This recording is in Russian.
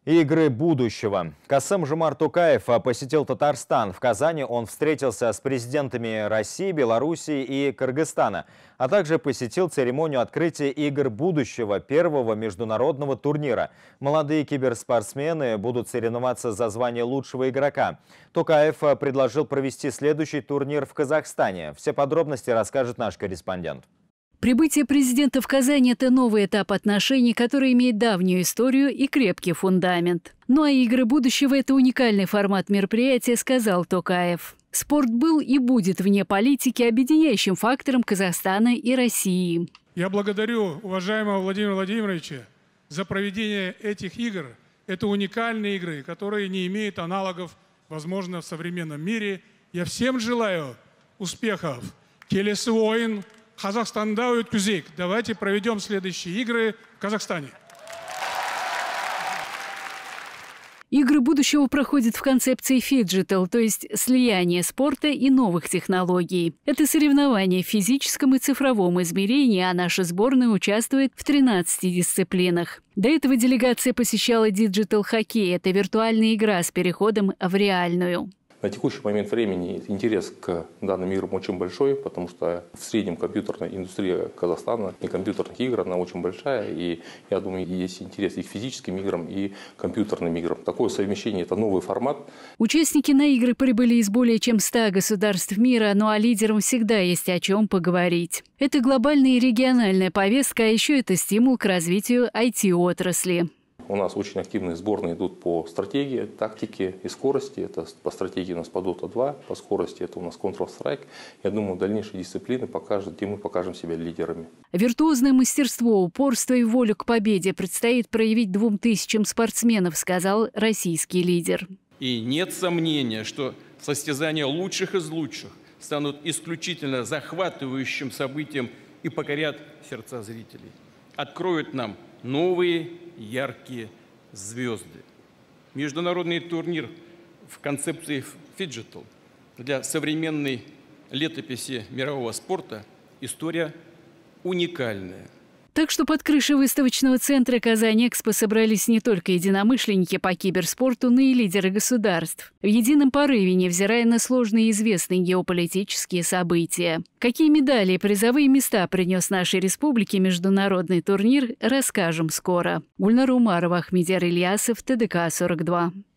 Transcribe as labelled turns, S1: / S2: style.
S1: Игры будущего. Касым-Жомарт Токаев посетил Татарстан. В Казани он встретился с президентами России, Белоруссии и Кыргызстана, а также посетил церемонию открытия игр будущего, первого международного турнира. Молодые киберспортсмены будут соревноваться за звание лучшего игрока. Токаев предложил провести следующий турнир в Казахстане. Все подробности расскажет наш корреспондент.
S2: Прибытие президента в Казань – это новый этап отношений, который имеет давнюю историю и крепкий фундамент. Ну а игры будущего – это уникальный формат мероприятия, сказал Токаев. Спорт был и будет вне политики объединяющим фактором Казахстана и России.
S3: Я благодарю уважаемого Владимира Владимировича за проведение этих игр. Это уникальные игры, которые не имеют аналогов, возможно, в современном мире. Я всем желаю успехов. Келесі ойын Казахстанда өткізейік. Давайте проведем следующие игры в Казахстане.
S2: Игры будущего проходят в концепции фиджитал, то есть слияние спорта и новых технологий. Это соревнования в физическом и цифровом измерении, а наша сборная участвует в 13 дисциплинах. До этого делегация посещала диджитал-хоккей. Это виртуальная игра с переходом в реальную.
S4: На текущий момент времени интерес к данным играм очень большой, потому что в среднем компьютерная индустрия Казахстана и компьютерных игр, она очень большая. И я думаю, есть интерес и к физическим играм, и к компьютерным играм. Такое совмещение – это новый формат.
S2: Участники на игры прибыли из более чем 100 государств мира, ну а лидерам всегда есть о чем поговорить. Это глобальная и региональная повестка, а еще это стимул к развитию IT-отрасли.
S4: У нас очень активные сборные идут по стратегии, тактике и скорости. Это по стратегии у нас по Dota 2, по скорости это у нас Counter-Strike. Я думаю, дальнейшие дисциплины покажут, где мы покажем себя лидерами.
S2: Виртуозное мастерство, упорство и волю к победе предстоит проявить 2000 спортсменов, сказал российский лидер.
S5: И нет сомнения, что состязания лучших из лучших станут исключительно захватывающим событием и покорят сердца зрителей. Откроют нам новые яркие звезды. Международный турнир в концепции фиджитал для современной летописи мирового спорта история уникальная.
S2: Так что под крышей выставочного центра «Казань-Экспо» собрались не только единомышленники по киберспорту, но и лидеры государств. В едином порыве, невзирая на сложные и известные геополитические события. Какие медали и призовые места принес нашей республике международный турнир, расскажем скоро. Гульнара Умарова, Ахмедияр Ильясов, ТДК-42.